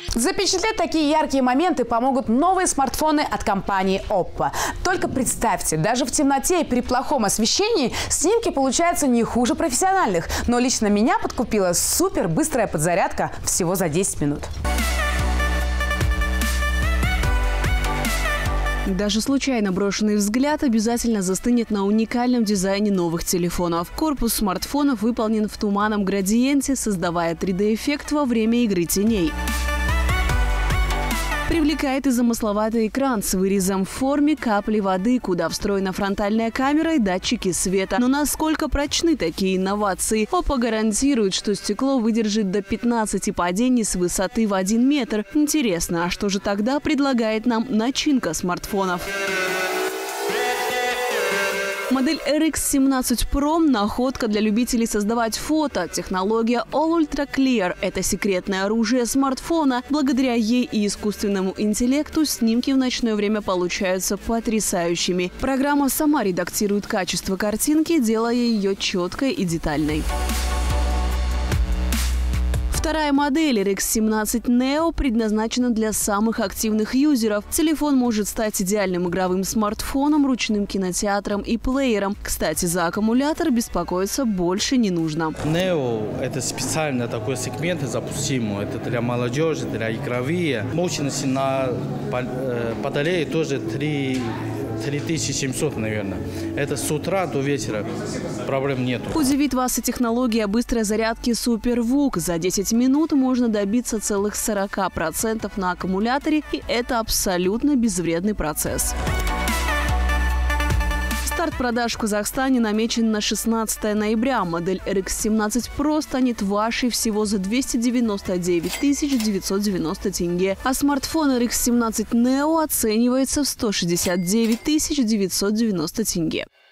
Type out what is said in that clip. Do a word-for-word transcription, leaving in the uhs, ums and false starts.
Запечатлеть такие яркие моменты помогут новые смартфоны от компании Oppo. Только представьте, даже в темноте и при плохом освещении снимки получаются не хуже профессиональных. Но лично меня подкупила супер быстрая подзарядка всего за десять минут. Даже случайно брошенный взгляд обязательно застынет на уникальном дизайне новых телефонов. Корпус смартфонов выполнен в туманном градиенте, создавая три дэ-эффект во время игры теней. Привлекает и замысловатый экран с вырезом в форме капли воды, куда встроена фронтальная камера и датчики света. Но насколько прочны такие инновации? Oppo гарантирует, что стекло выдержит до пятнадцати падений с высоты в один метр. Интересно, а что же тогда предлагает нам начинка смартфонов? Модель эр икс семнадцать про – находка для любителей создавать фото. Технология All Ultra Clear – это секретное оружие смартфона. Благодаря ей и искусственному интеллекту снимки в ночное время получаются потрясающими. Программа сама редактирует качество картинки, делая ее четкой и детальной. Вторая модель эр икс семнадцать нео предназначена для самых активных юзеров. Телефон может стать идеальным игровым смартфоном, ручным кинотеатром и плеером. Кстати, за аккумулятор беспокоиться больше не нужно. нео – это специально такой сегмент запустим. Это для молодежи, для игровые. Мощность на батарее тоже три тысячи семьсот, наверное. Это с утра до вечера. Проблем нету. Удивит вас и технология быстрой зарядки SuperVOOC. За десять минут можно добиться целых сорока процентов на аккумуляторе, и это абсолютно безвредный процесс. Старт продаж в Казахстане намечен на шестнадцатое ноября. Модель эр икс семнадцать про станет вашей всего за двести девяносто девять тысяч девятьсот девяносто тенге. А смартфон эр икс семнадцать нео оценивается в сто шестьдесят девять тысяч девятьсот девяносто тенге.